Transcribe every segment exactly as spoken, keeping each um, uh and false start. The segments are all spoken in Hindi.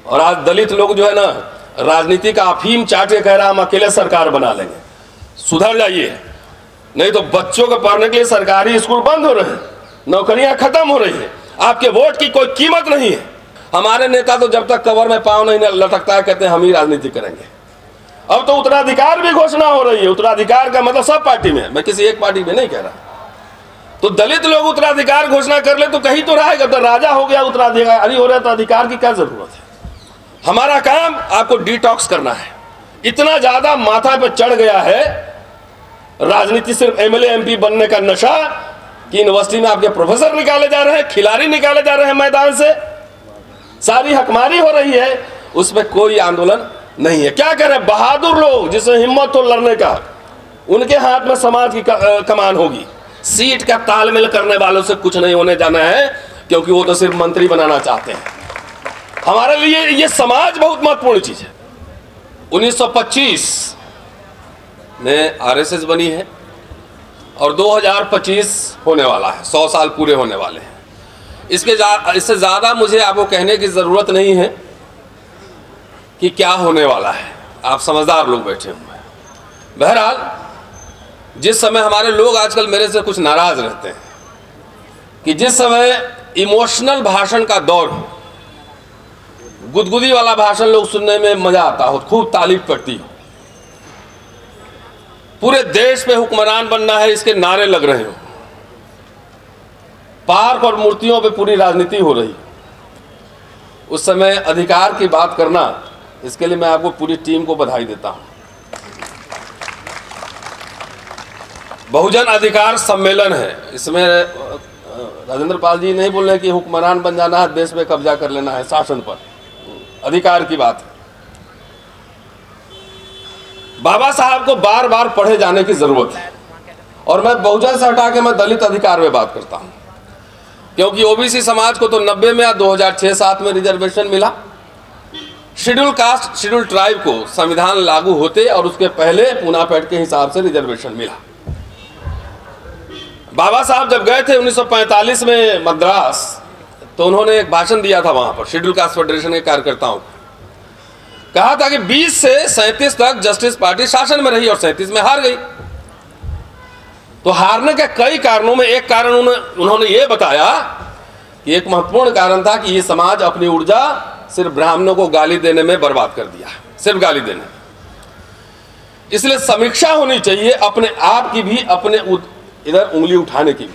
और आज दलित लोग जो है ना राजनीति का अफीम चाट के कह रहा हम अकेले सरकार बना लेंगे। सुधर जाइए, नहीं तो बच्चों को पढ़ने के लिए सरकारी स्कूल बंद हो रहे हैं, नौकरियां खत्म हो रही हैं, आपके वोट की कोई कीमत नहीं है। हमारे नेता तो जब तक कवर में पांव नहीं लटकता है कहते हैं हम ही राजनीति करेंगे। अब तो उत्तराधिकार भी घोषणा हो रही है। उत्तराधिकार का मतलब सब पार्टी में, मैं किसी एक पार्टी में नहीं कह रहा। तो दलित लोग उत्तराधिकार घोषणा कर ले तो कहीं तो रहेगा, तो राजा हो गया उत्तराधिकारी हो रहा है तो अधिकार की क्या जरूरत है। हमारा काम आपको डिटॉक्स करना है। इतना ज्यादा माथा पे चढ़ गया है राजनीति, सिर्फ एमएलए एमपी बनने का नशा कि यूनिवर्सिटी में आपके प्रोफेसर निकाले जा रहे हैं, खिलाड़ी निकाले जा रहे हैं मैदान से, सारी हकमारी हो रही है, उसमें कोई आंदोलन नहीं है। क्या करें, बहादुर लोग जिसमें हिम्मत हो लड़ने का, उनके हाथ में समाज की कमान होगी। सीट का तालमेल करने वालों से कुछ नहीं होने जाना है, क्योंकि वो तो सिर्फ मंत्री बनाना चाहते हैं। हमारे लिए ये समाज बहुत महत्वपूर्ण चीज है। उन्नीस सौ पच्चीस में आरएसएस बनी है और दो हज़ार पच्चीस होने वाला है, सौ साल पूरे होने वाले हैं। इसके जा, इससे ज़्यादा मुझे आपको कहने की ज़रूरत नहीं है कि क्या होने वाला है, आप समझदार लोग बैठे हुए हैं। बहरहाल, जिस समय हमारे लोग आजकल मेरे से कुछ नाराज़ रहते हैं कि जिस समय इमोशनल भाषण का दौर हो, गुदगुदी वाला भाषण लोग सुनने में मज़ा आता हो, खूब तारीफ करती हो, पूरे देश पे हुक्मरान बनना है इसके नारे लग रहे हो, पार्क और मूर्तियों पे पूरी राजनीति हो रही, उस समय अधिकार की बात करना, इसके लिए मैं आपको पूरी टीम को बधाई देता हूं। बहुजन अधिकार सम्मेलन है, इसमें राजेंद्र पाल जी नहीं बोल रहे कि हुक्मरान बन जाना है, देश में कब्जा कर लेना है, शासन पर अधिकार की बात है। बाबा साहब को बार बार पढ़े जाने की जरूरत है, और मैं बहुजन से हटा के मैं दलित अधिकार में बात करता हूं, क्योंकि ओबीसी समाज को तो नब्बे में या दो हज़ार छह सात में रिजर्वेशन मिला। शेड्यूल कास्ट शेड्यूल ट्राइब को संविधान लागू होते और उसके पहले पूना पैठ के हिसाब से रिजर्वेशन मिला। बाबा साहब जब गए थे उन्नीस सौ पैंतालीस में मद्रास, तो उन्होंने एक भाषण दिया था वहां पर शेड्यूल कास्ट फेडरेशन के कार्यकर्ताओं को। कहा था कि बीस से सैंतीस तक जस्टिस पार्टी शासन में रही और सैंतीस में हार गई। तो हारने के कई कारणों में एक कारण उन्होंने ये बताया कि एक महत्वपूर्ण कारण था कि ये समाज अपनी ऊर्जा सिर्फ ब्राह्मणों को गाली देने में बर्बाद कर दिया, सिर्फ गाली देने। इसलिए समीक्षा होनी चाहिए अपने आप की भी, अपने इधर उंगली उठाने की भी।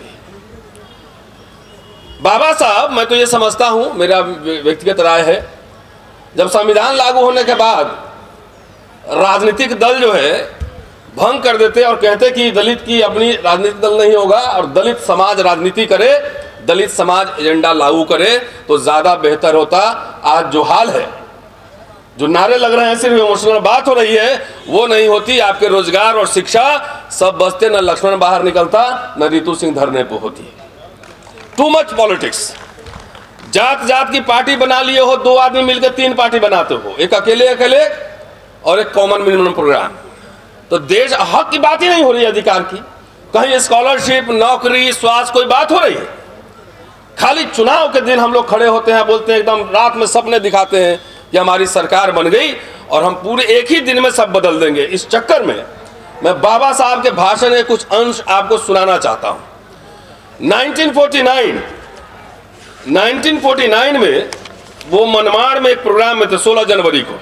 बाबा साहब, मैं तो ये समझता हूं, मेरा व्यक्तिगत राय है, जब संविधान लागू होने के बाद राजनीतिक दल जो है भंग कर देते और कहते कि दलित की अपनी राजनीतिक दल नहीं होगा और दलित समाज राजनीति करे, दलित समाज एजेंडा लागू करे, तो ज्यादा बेहतर होता। आज जो हाल है, जो नारे लग रहे हैं, सिर्फ इमोशनल बात हो रही है, वो नहीं होती। आपके रोजगार और शिक्षा सब बचते, न लक्ष्मण बाहर निकलता, न रितु सिंह धरने पर होती। Too much politics. जात जात की पार्टी बना लिए हो, दो आदमी मिलकर तीन पार्टी बनाते हो, एक अकेले अकेले और एक कॉमन मिनिमम प्रोग्राम। तो देश हक की बात ही नहीं हो रही, अधिकार की। कहीं स्कॉलरशिप, नौकरी, स्वास्थ्य, कोई बात हो रही है। खाली चुनाव के दिन हम लोग खड़े होते हैं, बोलते हैं, एकदम रात में सपने दिखाते हैं कि हमारी सरकार बन गई और हम पूरे एक ही दिन में सब बदल देंगे। इस चक्कर में मैं बाबा साहब के भाषण के कुछ अंश आपको सुनाना चाहता हूं। Nineteen forty nine nineteen forty nine में वो मनमाड़ में एक प्रोग्राम में थे, सोलह जनवरी को।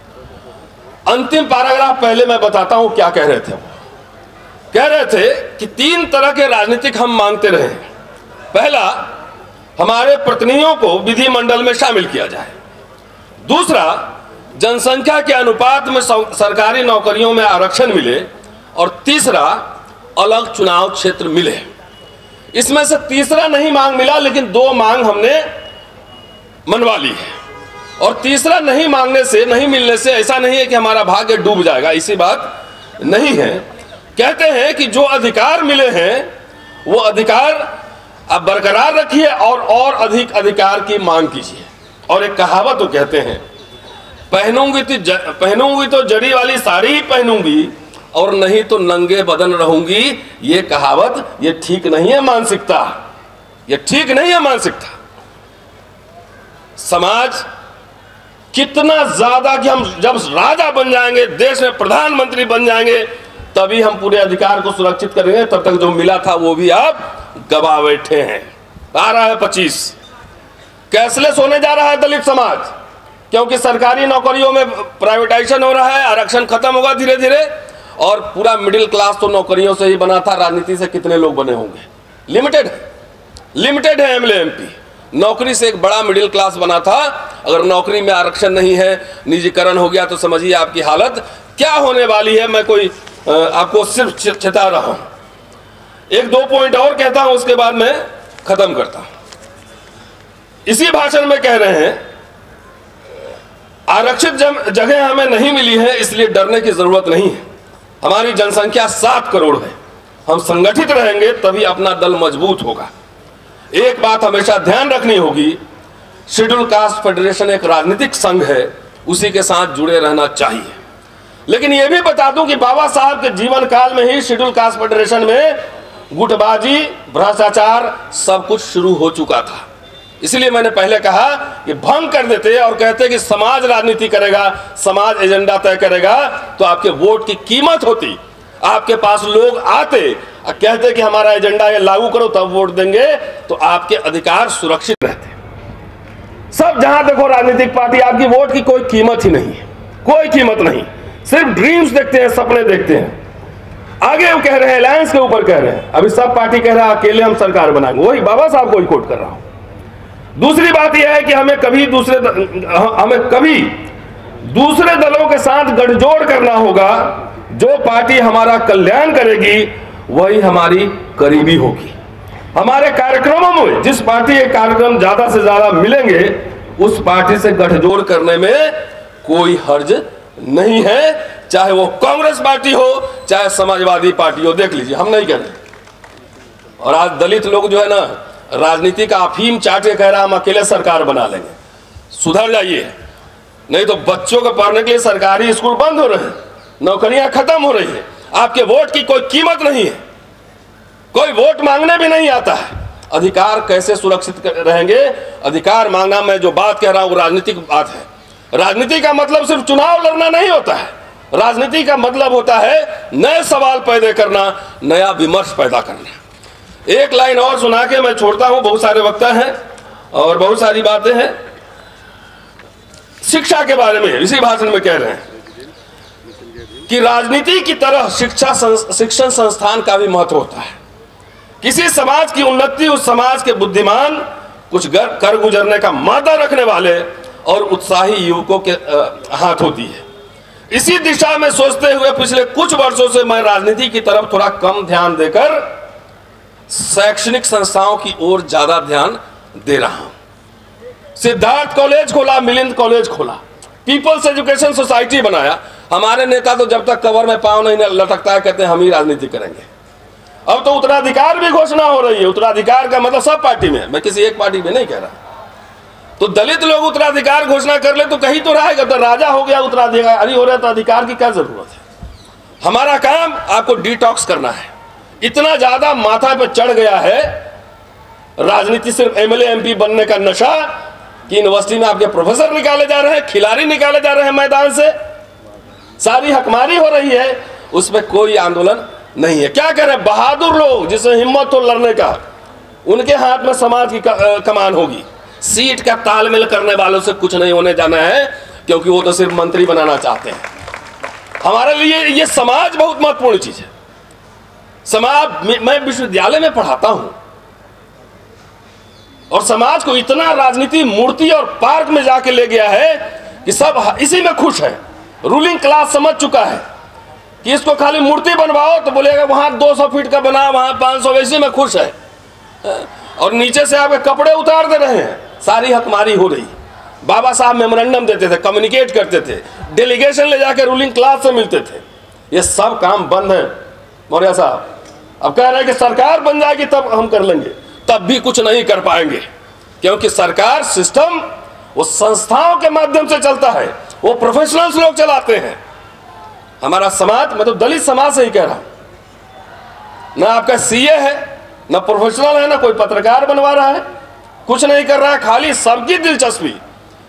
अंतिम पैराग्राफ पहले मैं बताता हूं क्या कह रहे थे। वो कह रहे थे कि तीन तरह के राजनीतिक हम मांगते रहे। पहला, हमारे प्रतिनिधियों को विधिमंडल में शामिल किया जाए। दूसरा, जनसंख्या के अनुपात में सरकारी नौकरियों में आरक्षण मिले। और तीसरा, अलग चुनाव क्षेत्र मिले। इसमें से तीसरा नहीं मांग मिला, लेकिन दो मांग हमने मनवा ली है। और तीसरा नहीं मांगने से, नहीं मिलने से ऐसा नहीं है कि हमारा भाग्य डूब जाएगा, ऐसी बात नहीं है। कहते हैं कि जो अधिकार मिले हैं वो अधिकार आप बरकरार रखिए और और अधिक अधिकार की मांग कीजिए। और एक कहावत वो कहते हैं, पहनूंगी तो पहनूंगी तो जड़ी वाली साड़ी ही पहनूंगी और नहीं तो नंगे बदन रहूंगी। ये कहावत, ये ठीक नहीं है मानसिकता, ये ठीक नहीं है मानसिकता। समाज कितना ज्यादा कि हम जब राजा बन जाएंगे, देश में प्रधानमंत्री बन जाएंगे, तभी हम पूरे अधिकार को सुरक्षित करेंगे। तब तक जो मिला था वो भी आप गवा बैठे हैं। आ रहा है पच्चीस, कैशलेस होने जा रहा है दलित समाज, क्योंकि सरकारी नौकरियों में प्राइवेटाइजेशन हो रहा है, आरक्षण खत्म होगा धीरे धीरे, और पूरा मिडिल क्लास तो नौकरियों से ही बना था। राजनीति से कितने लोग बने होंगे? लिमिटेड है, लिमिटेड है एमएलए एमपी। नौकरी से एक बड़ा मिडिल क्लास बना था। अगर नौकरी में आरक्षण नहीं है, निजीकरण हो गया, तो समझिए आपकी हालत क्या होने वाली है। मैं कोई आपको सिर्फ चेता रहा हूं। एक दो पॉइंट और कहता हूं, उसके बाद मैं खत्म करता हूं। इसी भाषण में कह रहे हैं आरक्षित जगह हमें नहीं मिली है, इसलिए डरने की जरूरत नहीं है। हमारी जनसंख्या सात करोड़ है, हम संगठित रहेंगे तभी अपना दल मजबूत होगा। एक बात हमेशा ध्यान रखनी होगी, शेड्यूल कास्ट फेडरेशन एक राजनीतिक संघ है, उसी के साथ जुड़े रहना चाहिए। लेकिन यह भी बता दूं कि बाबा साहब के जीवन काल में ही शेड्यूल कास्ट फेडरेशन में गुटबाजी, भ्रष्टाचार सब कुछ शुरू हो चुका था। इसलिए मैंने पहले कहा कि भंग कर देते और कहते कि समाज राजनीति करेगा, समाज एजेंडा तय करेगा, तो आपके वोट की कीमत होती। आपके पास लोग आते और कहते कि हमारा एजेंडा ये लागू करो, तब वोट देंगे, तो आपके अधिकार सुरक्षित रहते। सब जहां देखो राजनीतिक पार्टी, आपकी वोट की कोई कीमत ही नहीं है, कोई कीमत नहीं, सिर्फ ड्रीम्स देखते हैं, सपने देखते हैं। आगे वो कह रहे हैं अलायंस के ऊपर कह रहे हैं, अभी सब पार्टी कह रहा है अकेले हम सरकार बनाएंगे, वही बाबा साहब को ही कोट कर रहा हूं। दूसरी बात यह है कि हमें कभी दूसरे हमें कभी दूसरे दलों के साथ गठजोड़ करना होगा। जो पार्टी हमारा कल्याण करेगी वही हमारी करीबी होगी। हमारे कार्यक्रमों में जिस पार्टी के कार्यक्रम ज्यादा से ज्यादा मिलेंगे, उस पार्टी से गठजोड़ करने में कोई हर्ज नहीं है, चाहे वो कांग्रेस पार्टी हो, चाहे समाजवादी पार्टी हो। देख लीजिए, हम नहीं कह रहे। और आज दलित लोग जो है ना, राजनीति का अफीम चाट के कह रहा हम अकेले सरकार बना लेंगे। सुधर जाइए, नहीं तो बच्चों को पढ़ने के लिए सरकारी स्कूल बंद हो रहे हैं, नौकरियां खत्म हो रही है, आपके वोट की कोई कीमत नहीं है, कोई वोट मांगने भी नहीं आता है। अधिकार कैसे सुरक्षित रहेंगे? अधिकार मांगना, मैं जो बात कह रहा हूं राजनीतिक बात है। राजनीति का मतलब सिर्फ चुनाव लड़ना नहीं होता है, राजनीति का मतलब होता है नए सवाल पैदा करना, नया विमर्श पैदा करना। एक लाइन और सुना के मैं छोड़ता हूं, बहुत सारे वक्ता हैं और बहुत सारी बातें हैं। शिक्षा के बारे में इसी भाषण में कह रहे हैं कि राजनीति की तरह शिक्षा शिक्षण संस्थान का भी महत्व होता है। किसी समाज की उन्नति उस समाज के बुद्धिमान, कुछ कर गुजरने का मादा रखने वाले और उत्साही युवकों के हाथ होती है। इसी दिशा में सोचते हुए पिछले कुछ वर्षों से मैं राजनीति की तरफ थोड़ा कम ध्यान देकर शैक्षणिक संस्थाओं की ओर ज्यादा ध्यान दे रहा हूं। सिद्धार्थ कॉलेज खोला, मिलिंद कॉलेज खोला, पीपल्स एजुकेशन सोसाइटी बनाया। हमारे नेता तो जब तक कवर में पांव नहीं लटकता है कहते हैं हम ही राजनीति करेंगे। अब तो उत्तराधिकार भी घोषणा हो रही है। उत्तराधिकार का मतलब सब पार्टी में, मैं किसी एक पार्टी में नहीं कह रहा। तो दलित लोग उत्तराधिकार घोषणा कर ले तो कहीं तो रहेगा। तो राजा हो गया, उत्तराधिकारी हो रहा है, तो अधिकार की क्या जरूरत है? हमारा काम आपको डिटॉक्स करना है। इतना ज्यादा माथा पे चढ़ गया है राजनीति, सिर्फ एमएलए एमपी बनने का नशा, कि यूनिवर्सिटी में आपके प्रोफेसर निकाले जा रहे हैं, खिलाड़ी निकाले जा रहे हैं मैदान से, सारी हकमारी हो रही है, उसमें कोई आंदोलन नहीं है। क्या कह रहे हैं? बहादुर लोग जिसमें हिम्मत हो लड़ने का, उनके हाथ में समाज की कमान होगी। सीट का तालमेल करने वालों से कुछ नहीं होने जाना है, क्योंकि वो तो सिर्फ मंत्री बनाना चाहते हैं। हमारे लिए ये समाज बहुत महत्वपूर्ण चीज है। समाज, मैं विश्वविद्यालय में पढ़ाता हूं और समाज को इतना राजनीति मूर्ति और पार्क में जाके ले गया है कि सब इसी में खुश है। रूलिंग क्लास समझ चुका है कि इसको खाली मूर्ति बनवाओ तो बोलेगा वहां दो सौ फीट का बना, वहां पांच सौ, इसी में खुश है। और नीचे से आपके कपड़े उतार दे रहे हैं, सारी हकमारी हो रही। बाबा साहब मेमोरेंडम देते थे, कम्युनिकेट करते थे, डेलीगेशन ले जाके रूलिंग क्लास से मिलते थे। ये सब काम बंद है मौर्य साहब। अब कह रहे हैं कि सरकार बन जाएगी तब हम कर लेंगे, तब भी कुछ नहीं कर पाएंगे, क्योंकि सरकार सिस्टम वो संस्थाओं के माध्यम से चलता है, वो प्रोफेशनल्स लोग चलाते हैं। हमारा समाज, मैं तो दलित समाज से ही कह रहा हूं, ना आपका सीए है, ना प्रोफेशनल है, ना कोई पत्रकार बनवा रहा है, कुछ नहीं कर रहा है। खाली सबकी दिलचस्पी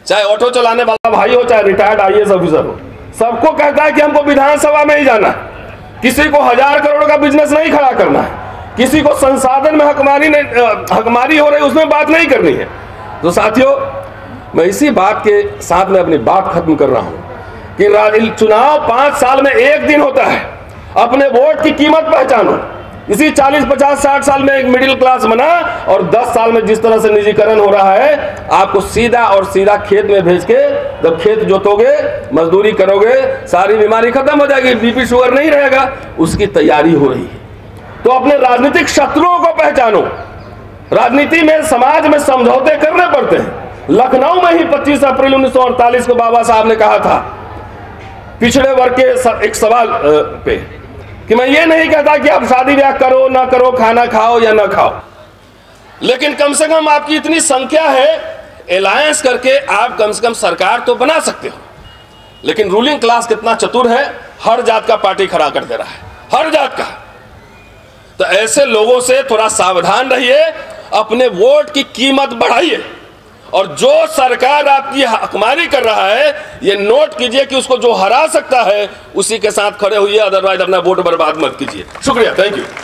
चाहे ऑटो चलाने वाला भाई हो, चाहे retired I A S officer हो, सबको कहता है कि हमको विधानसभा में ही जाना है। किसी को हजार करोड़ का बिजनेस नहीं खड़ा करना है, किसी को संसाधन में हकमारी नहीं हकमारी हो रही उसमें बात नहीं करनी है। तो साथियों, मैं इसी बात के साथ में अपनी बात खत्म कर रहा हूं कि चुनाव पांच साल में एक दिन होता है। अपने वोट की कीमत पहचानो। इसी चालीस पचास साठ साल में एक मिडिल क्लास बना और दस साल में जिस तरह से निजीकरण हो रहा है, आपको सीधा और सीधा खेत में भेज के जब खेत जोतोगे, मजदूरी करोगे, सारी बीमारी खत्म हो जाएगी, बीपी शुगर नहीं रहेगा, उसकी तैयारी हो रही है। तो अपने राजनीतिक शत्रुओं को पहचानो। राजनीति में, समाज में समझौते करने पड़ते हैं। लखनऊ में ही पच्चीस अप्रैल उन्नीस सौ अड़तालीस को बाबा साहब ने कहा था पिछड़े वर्ग के एक सवाल पे कि मैं ये नहीं कहता कि आप शादी ब्याह करो ना करो, खाना खाओ या ना खाओ, लेकिन कम से कम आपकी इतनी संख्या है, अलायंस करके आप कम से कम सरकार तो बना सकते हो। लेकिन रूलिंग क्लास कितना चतुर है, हर जात का पार्टी खड़ा कर दे रहा है, हर जात का। तो ऐसे लोगों से थोड़ा सावधान रहिए, अपने वोट की कीमत बढ़ाइए, और जो सरकार आपकी हकमारी कर रहा है ये नोट कीजिए कि उसको जो हरा सकता है उसी के साथ खड़े हुए, अदरवाइज अपना वोट बर्बाद मत कीजिए। शुक्रिया, थैंक यू।